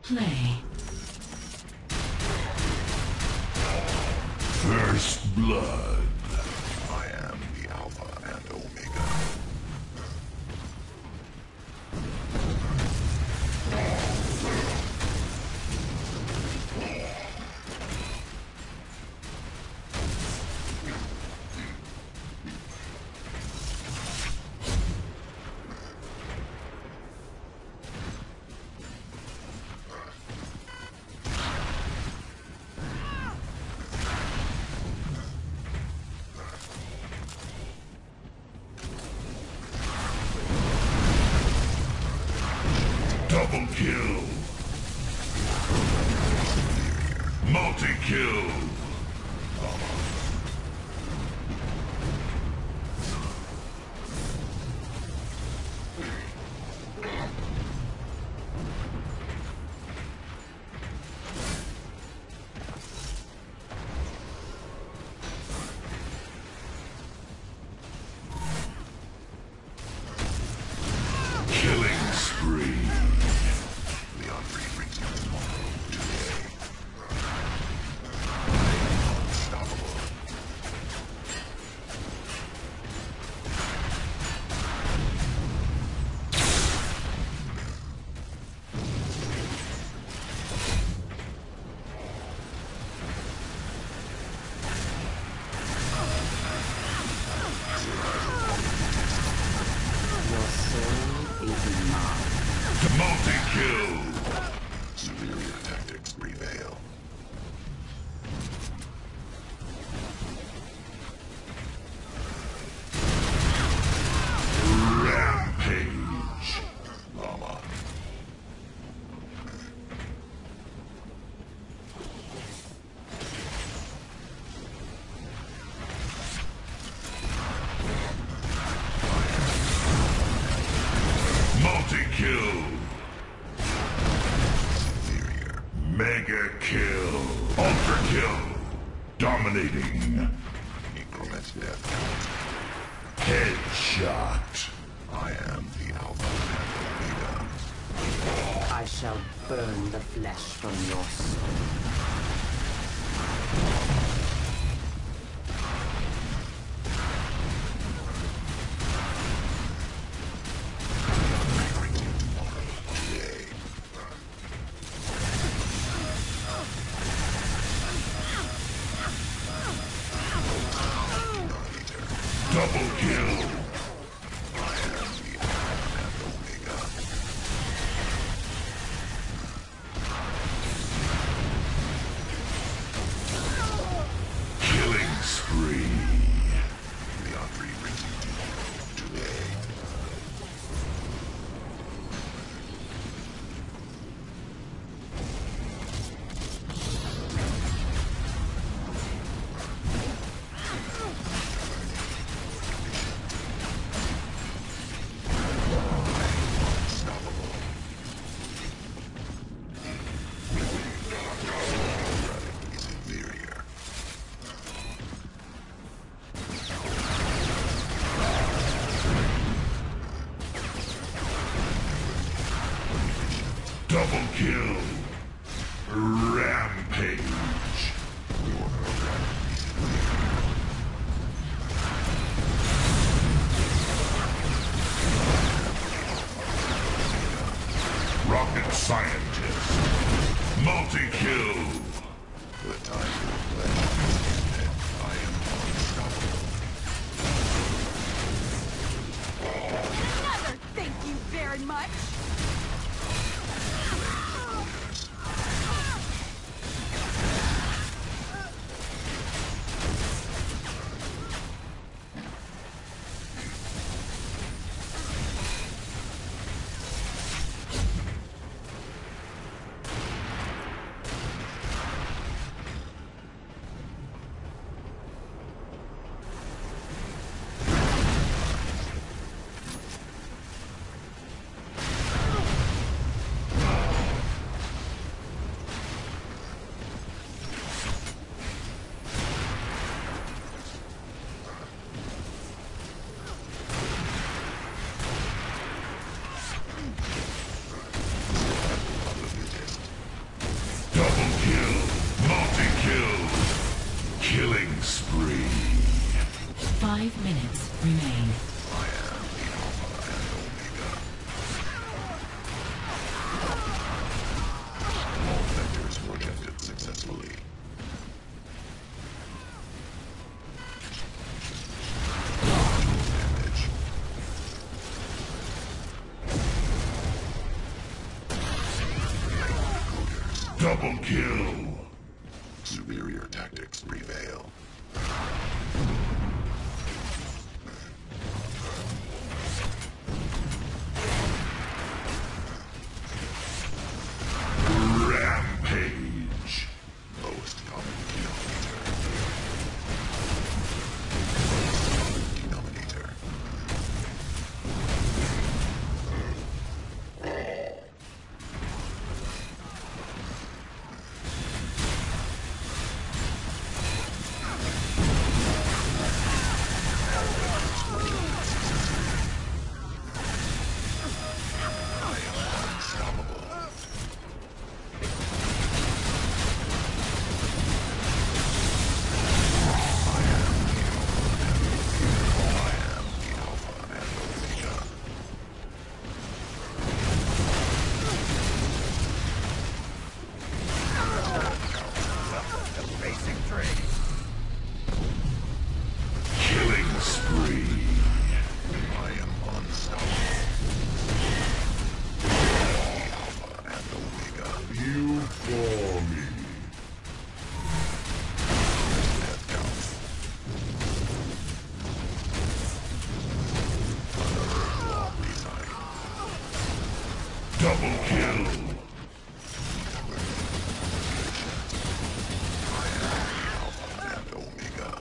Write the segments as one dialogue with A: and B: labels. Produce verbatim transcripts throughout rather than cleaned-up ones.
A: Play.
B: First blood.
C: I am the Alpha and Omega.
B: Double kill. Multi-kill. Killing spree. Multi-kill.
C: Superior tactics prevail.
B: Rampage.
C: Llama.
B: Multi-kill.
C: Superior.
B: Mega kill. Ultra kill. Dominating.
C: Increment death count.
B: Headshot.
C: I am the Alpha and Omega.
A: I shall burn the flesh from your soul.
B: Double kill.
C: I am the Alpha and Omega.
B: Killing spree.
C: Leandri brings you today.
B: Double kill. Rampage. Rocket scientist. Multi-kill.
C: The time will play. I am unstoppable.
D: Another thank you very much.
B: Double kill.
C: Superior tactics prevail.
B: Rampage.
C: Lowest common denominator. Denominator.
B: Killing spree.
C: I am unstoppable. Alpha and Omega.
B: You for me.
C: Death counts. Another law design.
B: Double kill.
C: I am Alpha and Omega.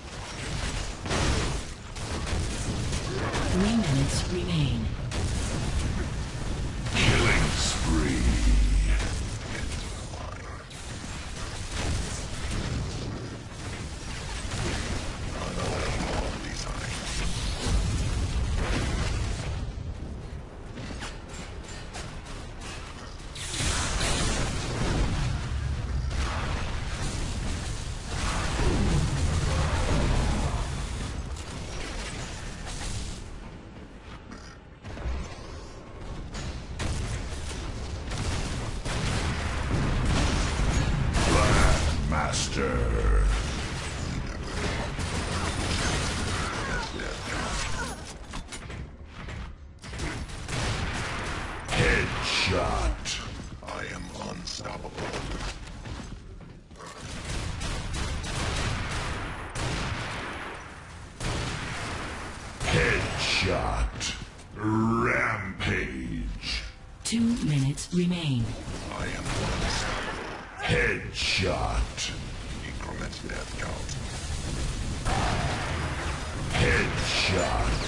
E: Three minutes remain.
B: Killing spree.
C: Another law design.
B: Master. Headshot.
C: I am unstoppable.
B: Headshot. Rampage.
E: Two minutes remain.
C: I am unstoppable.
B: Headshot.
C: Increment death count.
B: Headshot.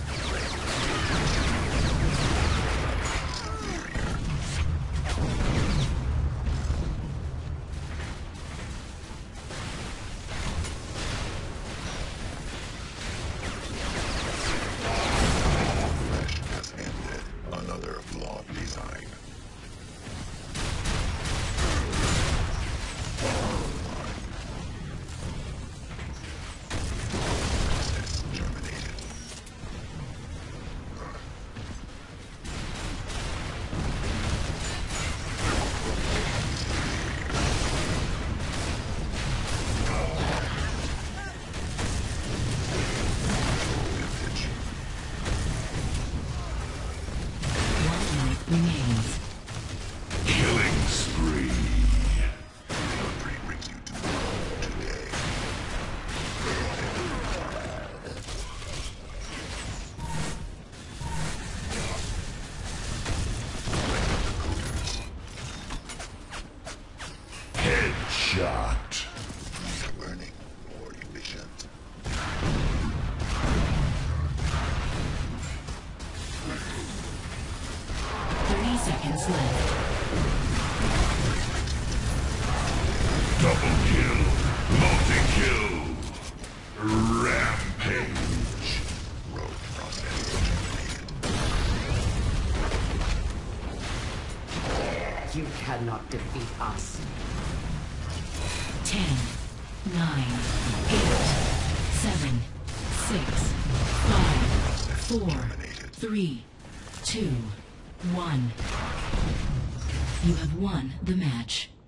C: Flesh has ended. Another flawed design. Process terminated. Advantage.
E: One minute remains.
B: Killing spree.
C: Victory brings you to today.
B: Headshot.
C: Learning more efficient.
E: Thirty seconds left.
B: Double kill. Multi-kill. Rampage.
C: Road process terminated.
A: You cannot defeat us.
E: Ten, nine, eight, seven, six, five, four, three, two, one. You have won the match.